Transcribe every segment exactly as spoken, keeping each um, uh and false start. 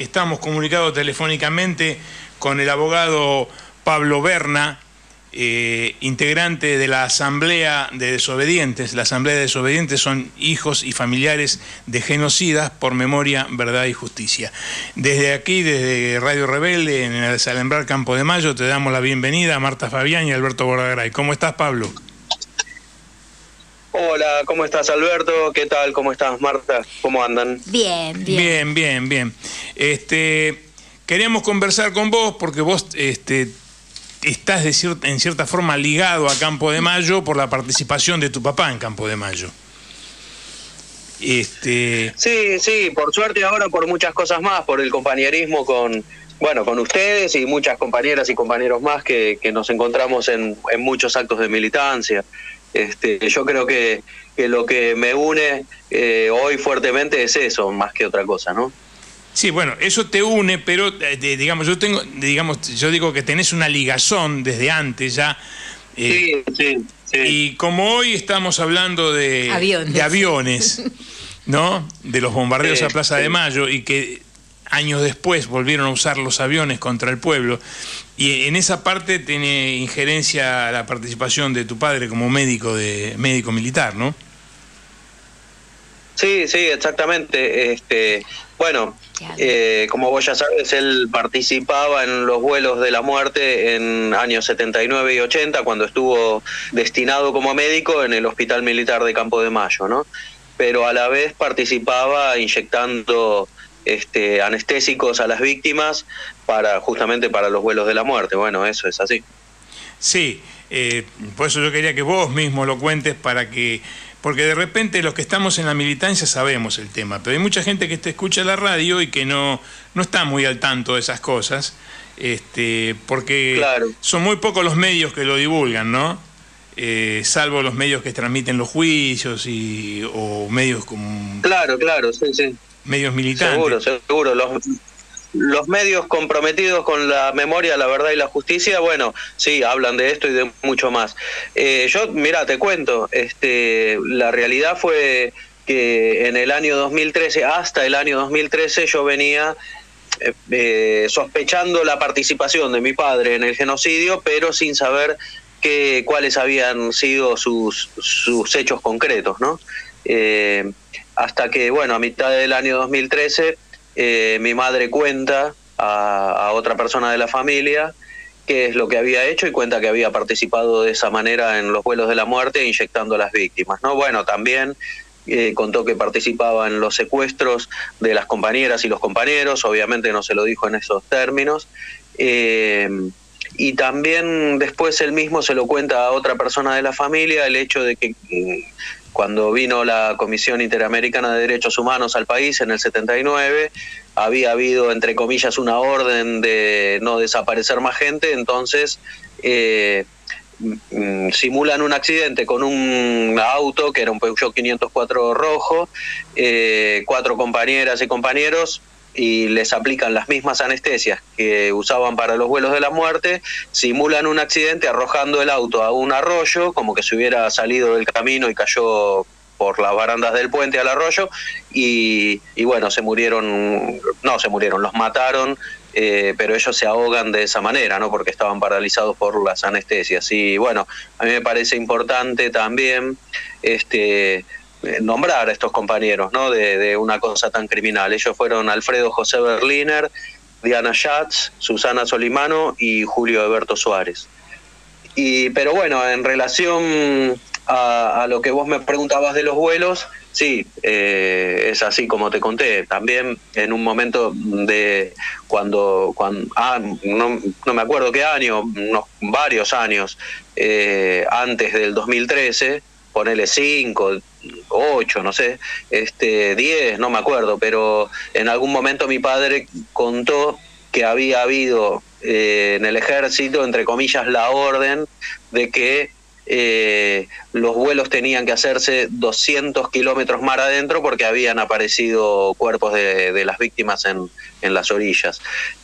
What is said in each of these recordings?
estamos comunicados telefónicamente con el abogado Pablo Berna, eh, integrante de la Asamblea de Desobedientes. La Asamblea de Desobedientes son hijos y familiares de genocidas por memoria, verdad y justicia. Desde aquí, desde Radio Rebelde, en el Salembrar Campo de Mayo, te damos la bienvenida a Marta Fabián y Alberto Bordagaray. ¿Cómo estás, Pablo? Hola, ¿cómo estás, Alberto? ¿Qué tal? ¿Cómo estás, Marta? ¿Cómo andan? Bien, bien. Bien, bien, bien. Este, queríamos conversar con vos porque vos este, estás de cierta, en cierta forma ligado a Campo de Mayo por la participación de tu papá en Campo de Mayo. Este... Sí, sí, por suerte ahora por muchas cosas más, por el compañerismo con, bueno, con ustedes y muchas compañeras y compañeros más que, que nos encontramos en, en muchos actos de militancia. Este, yo creo que, que lo que me une eh, hoy fuertemente es eso, más que otra cosa, ¿no? Sí, bueno, eso te une, pero eh, digamos, yo tengo, digamos, yo digo que tenés una ligazón desde antes ya. Eh, sí, sí, sí. Y como hoy estamos hablando de aviones, de aviones ¿no? De los bombardeos sí, a Plaza sí. de Mayo, y que años después volvieron a usar los aviones contra el pueblo. Y en esa parte tiene injerencia la participación de tu padre como médico de médico militar, ¿no? Sí, sí, exactamente. Este, bueno, eh, como vos ya sabes, él participaba en los vuelos de la muerte en años setenta y nueve y ochenta, cuando estuvo destinado como médico en el Hospital Militar de Campo de Mayo, ¿no? Pero a la vez participaba inyectando este, anestésicos a las víctimas para justamente para los vuelos de la muerte. Bueno, eso es así. Sí, eh, por eso yo quería que vos mismo lo cuentes para que... Porque de repente los que estamos en la militancia sabemos el tema, pero hay mucha gente que te escucha la radio y que no, no está muy al tanto de esas cosas, este, porque claro. son muy pocos los medios que lo divulgan, ¿no? Eh, salvo los medios que transmiten los juicios y o medios como... Claro, claro, sí, sí. Medios militantes. Seguro, seguro. Los... Los medios comprometidos con la memoria, la verdad y la justicia, bueno, sí, hablan de esto y de mucho más. Eh, yo, mira, te cuento, este, la realidad fue que en el año dos mil trece, hasta el año dos mil trece, yo venía eh, eh, sospechando la participación de mi padre en el genocidio, pero sin saber que, cuáles habían sido sus, sus hechos concretos, ¿no? Eh, hasta que, bueno, a mitad del año dos mil trece... Eh, mi madre cuenta a, a otra persona de la familia qué es lo que había hecho y cuenta que había participado de esa manera en los vuelos de la muerte inyectando a las víctimas, ¿no? Bueno, también eh, contó que participaba en los secuestros de las compañeras y los compañeros, obviamente no se lo dijo en esos términos, eh, y también después él mismo se lo cuenta a otra persona de la familia el hecho de que cuando vino la Comisión Interamericana de Derechos Humanos al país en el setenta y nueve, había habido, entre comillas, una orden de no desaparecer más gente, entonces eh, simulan un accidente con un auto que era un Peugeot quinientos cuatro rojo, eh, cuatro compañeras y compañeros, y les aplican las mismas anestesias que usaban para los vuelos de la muerte, simulan un accidente arrojando el auto a un arroyo, como que se hubiera salido del camino y cayó por las barandas del puente al arroyo, y, y bueno, se murieron, no se murieron, los mataron, eh, pero ellos se ahogan de esa manera, ¿no? Porque estaban paralizados por las anestesias. Y bueno, a mí me parece importante también este nombrar a estos compañeros, ¿no? de, de una cosa tan criminal. Ellos fueron Alfredo José Berliner, Diana Schatz, Susana Solimano y Julio Alberto Suárez. Y, pero bueno, en relación a, a lo que vos me preguntabas de los vuelos, sí, eh, es así como te conté. También en un momento de cuando, cuando ah, no, no me acuerdo qué año, unos varios años, eh, antes del dos mil trece, ponele cinco, ocho, no sé, este, diez, no me acuerdo, pero en algún momento mi padre contó que había habido eh, en el ejército, entre comillas, la orden de que eh, los vuelos tenían que hacerse doscientos kilómetros mar adentro porque habían aparecido cuerpos de, de las víctimas en, en las orillas.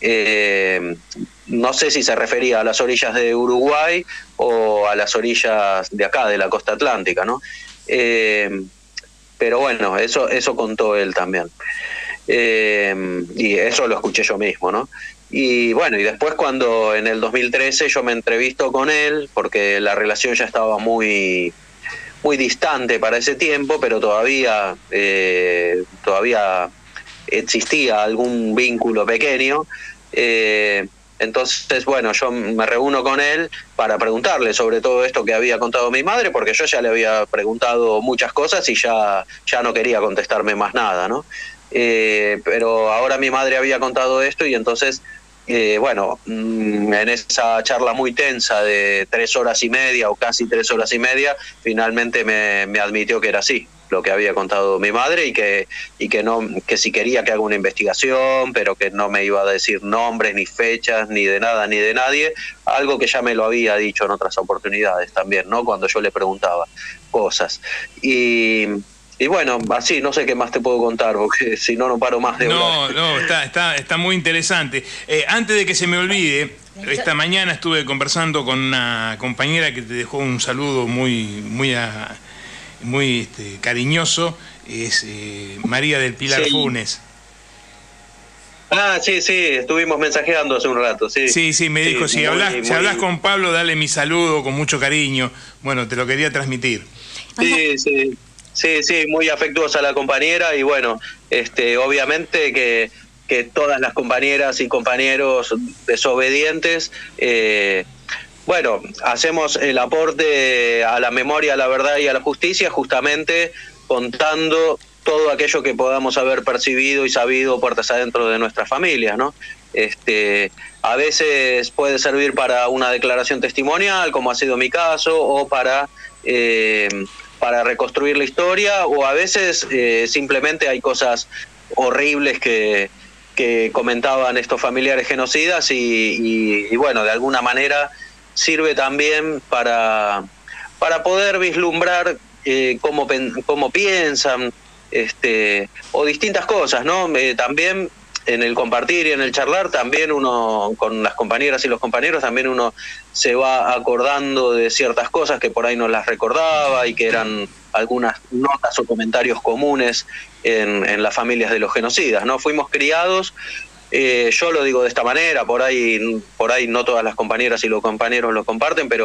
Eh, no sé si se refería a las orillas de Uruguay o a las orillas de acá, de la costa atlántica, ¿no? Eh, pero bueno, eso, eso contó él también. Eh, y eso lo escuché yo mismo, ¿no? Y bueno, y después cuando en el dos mil trece yo me entrevisto con él, porque la relación ya estaba muy, muy distante para ese tiempo, pero todavía, eh, todavía existía algún vínculo pequeño. Eh, entonces, bueno, yo me reúno con él para preguntarle sobre todo esto que había contado mi madre, porque yo ya le había preguntado muchas cosas y ya, ya no quería contestarme más nada, ¿no? Eh, pero ahora mi madre había contado esto y entonces, eh, bueno, en esa charla muy tensa de tres horas y media o casi tres horas y media, finalmente me, me admitió que era así lo que había contado mi madre y que y que no que si quería que haga una investigación, pero que no me iba a decir nombres ni fechas ni de nada ni de nadie, algo que ya me lo había dicho en otras oportunidades también, ¿no? Cuando yo le preguntaba cosas. Y Y bueno, así, no sé qué más te puedo contar, porque si no, no paro más de No, hablar. no, está, está, está muy interesante. Eh, antes de que se me olvide, esta mañana estuve conversando con una compañera que te dejó un saludo muy, muy, a, muy este, cariñoso, es eh, María del Pilar Sí. Funes. Ah, sí, sí, estuvimos mensajeando hace un rato, sí. Sí, sí, me dijo, sí, si, muy, hablas, muy... si hablas con Pablo, dale mi saludo con mucho cariño. Bueno, te lo quería transmitir. Sí, sí. Sí, sí, muy afectuosa la compañera y bueno, este, obviamente que, que todas las compañeras y compañeros desobedientes, eh, bueno, hacemos el aporte a la memoria, a la verdad y a la justicia justamente contando todo aquello que podamos haber percibido y sabido puertas adentro de nuestras familias, ¿no? Este, a veces puede servir para una declaración testimonial, como ha sido mi caso, o para... Eh, para reconstruir la historia, o a veces eh, simplemente hay cosas horribles que, que comentaban estos familiares genocidas y, y, y bueno, de alguna manera sirve también para, para poder vislumbrar eh, cómo, cómo piensan, este, o distintas cosas, ¿no? Eh, también en el compartir y en el charlar, también uno, con las compañeras y los compañeros, también uno se va acordando de ciertas cosas que por ahí no las recordaba y que eran algunas notas o comentarios comunes en, en las familias de los genocidas, ¿no? Fuimos criados, eh, yo lo digo de esta manera, por ahí, por ahí no todas las compañeras y los compañeros lo comparten, pero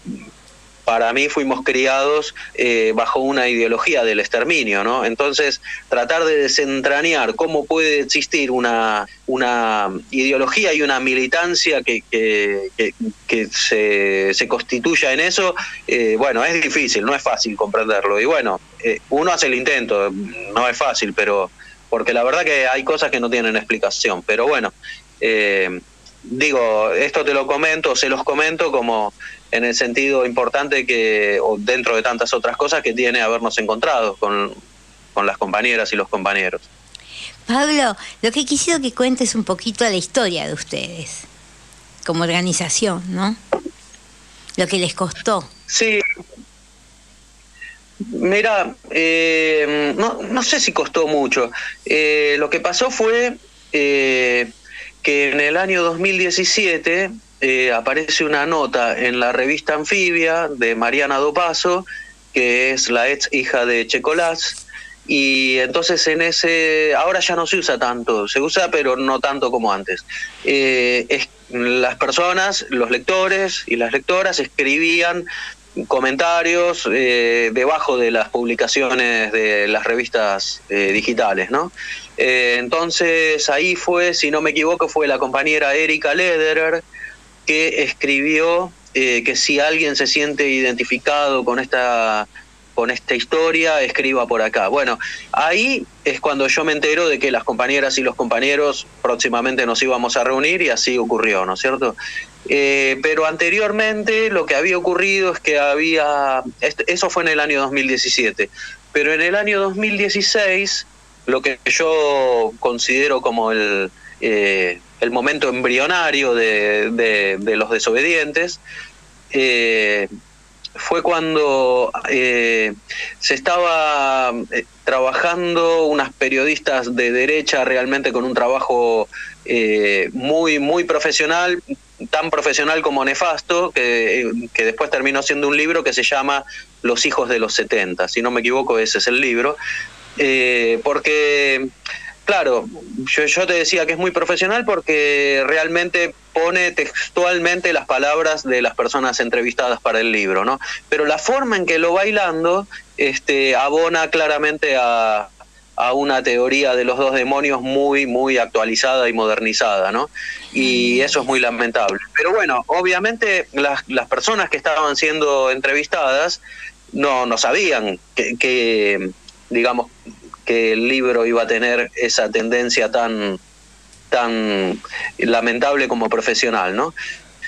para mí fuimos criados eh, bajo una ideología del exterminio, ¿no? Entonces, tratar de desentrañar cómo puede existir una, una ideología y una militancia que, que, que, que se, se constituya en eso, eh, bueno, es difícil, no es fácil comprenderlo. Y bueno, eh, uno hace el intento, no es fácil, pero porque la verdad que hay cosas que no tienen explicación. Pero bueno, eh, digo, esto te lo comento, se los comento como en el sentido importante que, o dentro de tantas otras cosas que tiene habernos encontrado con, con las compañeras y los compañeros. Pablo, lo que quisiera que cuentes un poquito la historia de ustedes, como organización, ¿no? Lo que les costó. Sí. Mira, eh, no, no sé si costó mucho. Eh, lo que pasó fue eh, que en el año dos mil diecisiete... Eh, aparece una nota en la revista Anfibia de Mariana Dopazo, que es la ex hija de Checolás, y entonces en ese, ahora ya no se usa tanto, se usa pero no tanto como antes. Eh, es, las personas, los lectores y las lectoras escribían comentarios eh, debajo de las publicaciones de las revistas eh, digitales, ¿no? Eh, entonces ahí fue, si no me equivoco, fue la compañera Erika Lederer, que escribió eh, que si alguien se siente identificado con esta, con esta historia, escriba por acá. Bueno, ahí es cuando yo me entero de que las compañeras y los compañeros próximamente nos íbamos a reunir y así ocurrió, ¿no es cierto? Eh, pero anteriormente lo que había ocurrido es que había, eso fue en el año dos mil diecisiete, pero en el año dos mil dieciséis, lo que yo considero como el... Eh, el momento embrionario de, de, de los desobedientes, eh, fue cuando eh, se estaba eh, trabajando unas periodistas de derecha realmente con un trabajo eh, muy, muy profesional, tan profesional como nefasto, que, que después terminó siendo un libro que se llama Los hijos de los setenta, si no me equivoco ese es el libro, eh, porque... claro, yo, yo te decía que es muy profesional porque realmente pone textualmente las palabras de las personas entrevistadas para el libro, ¿no? Pero la forma en que lo va hilando este, abona claramente a, a una teoría de los dos demonios muy, muy actualizada y modernizada, ¿no? Y eso es muy lamentable. Pero bueno, obviamente las, las personas que estaban siendo entrevistadas no, no sabían que, que digamos, que el libro iba a tener esa tendencia tan, tan lamentable como profesional, ¿no?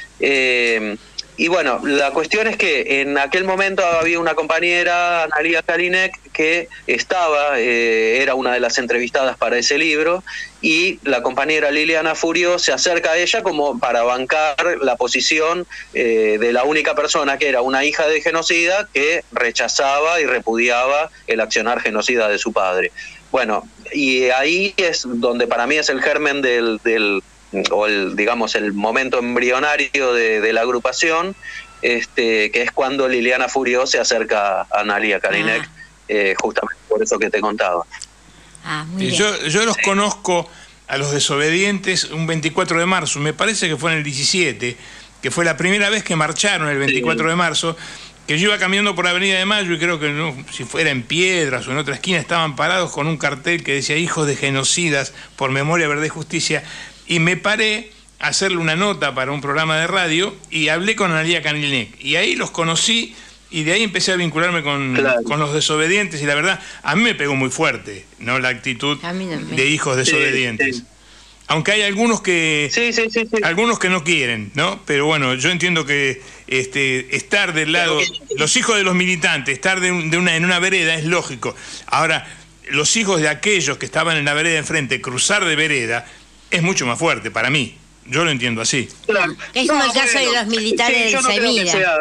Eh, y bueno, la cuestión es que en aquel momento había una compañera, Analía Kalinek, que estaba, eh, era una de las entrevistadas para ese libro, y la compañera Liliana Furio se acerca a ella como para bancar la posición eh, de la única persona que era una hija de genocida que rechazaba y repudiaba el accionar genocida de su padre. Bueno, y ahí es donde para mí es el germen del... del o el, digamos, el momento embrionario de, de la agrupación, este, que es cuando Liliana Furio se acerca a Analía Kalinek, ah. eh, justamente por eso que te contaba. Ah, muy y bien. yo, yo los sí. conozco a los desobedientes un veinticuatro de marzo, me parece que fue en el diecisiete, que fue la primera vez que marcharon el veinticuatro sí. de marzo, que yo iba caminando por Avenida de Mayo y creo que no, si fuera en Piedras o en otra esquina estaban parados con un cartel que decía hijos de genocidas por memoria, verdad y justicia. Y me paré a hacerle una nota para un programa de radio y hablé con Analía Kalinek. Y ahí los conocí y de ahí empecé a vincularme con, claro. con los desobedientes. Y la verdad, a mí me pegó muy fuerte, ¿no? La actitud de hijos desobedientes. Sí, sí. Aunque hay algunos que sí, sí, sí, sí. algunos que no quieren, ¿no? Pero bueno, yo entiendo que este, estar del lado, los hijos de los militantes, estar de, un, de una, en una vereda es lógico. Ahora, los hijos de aquellos que estaban en la vereda enfrente, cruzar de vereda, es mucho más fuerte para mí. Yo lo entiendo así. Claro. Es como no, el caso bueno, de los militares sí, del no Semida. Sea...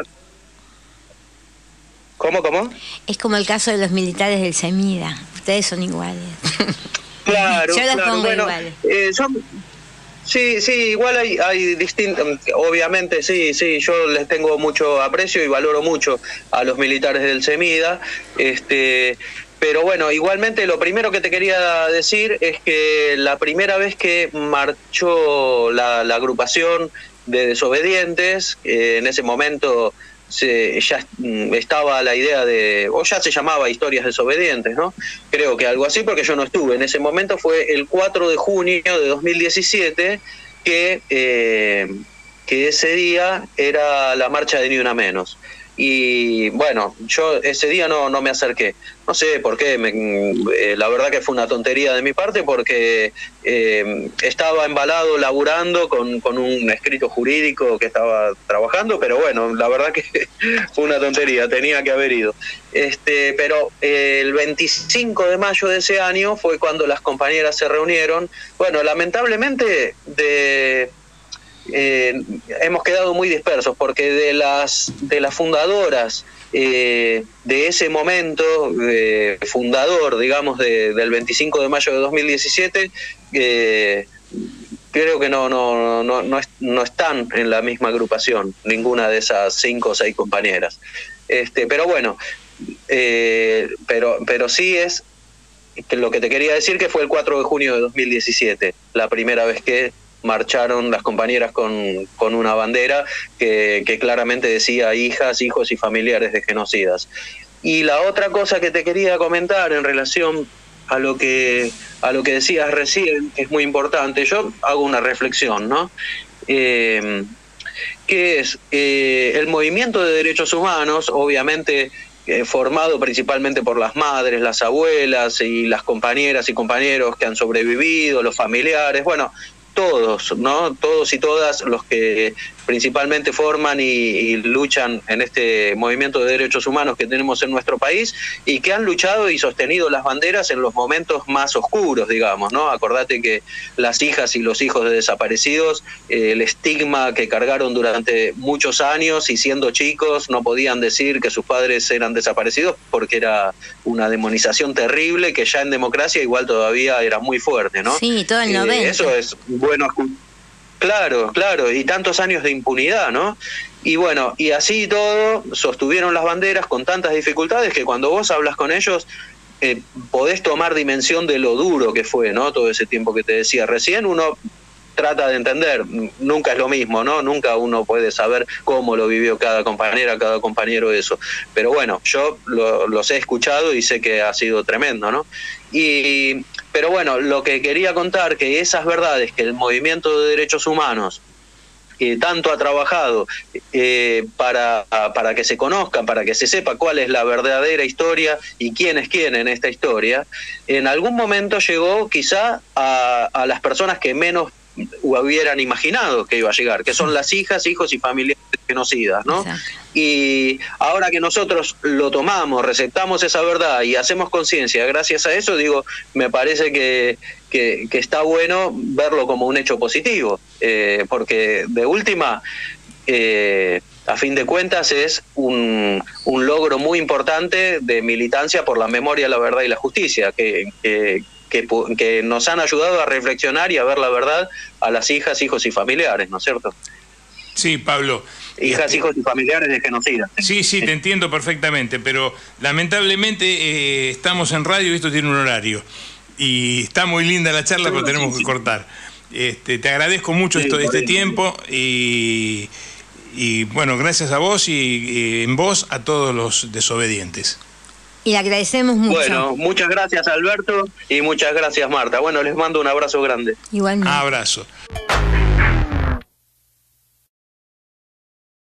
¿Cómo, cómo? Es como el caso de los militares del Semida. Ustedes son iguales. Claro, yo los claro. pongo Bueno, iguales. Eh, son... Sí, sí, igual hay, hay distintos, obviamente sí, sí, yo les tengo mucho aprecio y valoro mucho a los militares del Semida, este... Pero bueno, igualmente lo primero que te quería decir es que la primera vez que marchó la, la agrupación de desobedientes, eh, en ese momento se, ya estaba la idea de, o ya se llamaba Historias Desobedientes, ¿no? Creo que algo así, porque yo no estuve. En ese momento fue el cuatro de junio de dos mil diecisiete que, eh, que ese día era la marcha de Ni Una Menos. Y bueno, yo ese día no, no me acerqué. No sé por qué, me, eh, la verdad que fue una tontería de mi parte porque eh, estaba embalado laburando con, con un escrito jurídico que estaba trabajando, pero bueno, la verdad que fue una tontería, tenía que haber ido. Este, pero eh, el veinticinco de mayo de ese año fue cuando las compañeras se reunieron. Bueno, lamentablemente de... Eh, hemos quedado muy dispersos porque de las de las fundadoras eh, de ese momento eh, fundador, digamos, de, del veinticinco de mayo de dos mil diecisiete, eh, creo que no no no no, no están en la misma agrupación ninguna de esas cinco o seis compañeras. Este, pero bueno, eh, pero pero sí es que lo que te quería decir que fue el cuatro de junio de dos mil diecisiete, la primera vez que marcharon las compañeras con, con una bandera que, que claramente decía hijas, hijos y familiares de genocidas. Y la otra cosa que te quería comentar en relación a lo que a lo que decías recién, que es muy importante, yo hago una reflexión, ¿no? Eh, que es eh, el movimiento de derechos humanos, obviamente eh, formado principalmente por las madres, las abuelas y las compañeras y compañeros que han sobrevivido, los familiares, bueno, todos, ¿no? Todos y todas los que principalmente forman y, y luchan en este movimiento de derechos humanos que tenemos en nuestro país y que han luchado y sostenido las banderas en los momentos más oscuros, digamos, ¿no? Acordate que las hijas y los hijos de desaparecidos, eh, el estigma que cargaron durante muchos años y siendo chicos no podían decir que sus padres eran desaparecidos porque era una demonización terrible que ya en democracia igual todavía era muy fuerte, ¿no? Sí, todo el noventa. Eh, eso es bueno. Claro, claro, y tantos años de impunidad, ¿no? Y bueno, y así todo, sostuvieron las banderas con tantas dificultades que cuando vos hablas con ellos, eh, podés tomar dimensión de lo duro que fue, ¿no? Todo ese tiempo que te decía. Recién uno trata de entender, nunca es lo mismo, ¿no? Nunca uno puede saber cómo lo vivió cada compañera, cada compañero eso. Pero bueno, yo lo, los he escuchado y sé que ha sido tremendo, ¿no? Y, pero bueno, lo que quería contar, que esas verdades que el movimiento de derechos humanos eh, tanto ha trabajado eh, para, para que se conozcan, para que se sepa cuál es la verdadera historia y quién es quién en esta historia, en algún momento llegó quizá a, a las personas que menos hubieran imaginado que iba a llegar, que son las hijas, hijos y familiares genocidas, ¿no? Exacto. Y ahora que nosotros lo tomamos, receptamos esa verdad y hacemos conciencia gracias a eso, digo, me parece que, que, que está bueno verlo como un hecho positivo, eh, porque de última, eh, a fin de cuentas, es un, un logro muy importante de militancia por la memoria, la verdad y la justicia, que, que Que, que nos han ayudado a reflexionar y a ver la verdad a las hijas, hijos y familiares, ¿no es cierto? Sí, Pablo. Hijas, este... hijos y familiares de genocidas. Sí, sí, te entiendo perfectamente, pero lamentablemente eh, estamos en radio y esto tiene un horario. Y está muy linda la charla, sí, pero tenemos sí, que sí. cortar. Este, te agradezco mucho sí, esto, este tiempo y, y bueno, gracias a vos y, y en vos a todos los desobedientes. Y le agradecemos mucho. Bueno, muchas gracias Alberto y muchas gracias Marta. Bueno, les mando un abrazo grande. Igualmente. Abrazo.